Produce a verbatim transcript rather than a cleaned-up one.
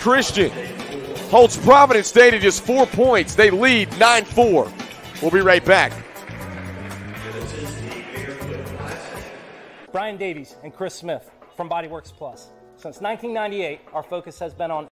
Christian holds Providence Day to just four points. They lead nine four. We'll be right back. Brian Davies and Chris Smith from Bodyworks Plus. Since nineteen ninety-eight, our focus has been on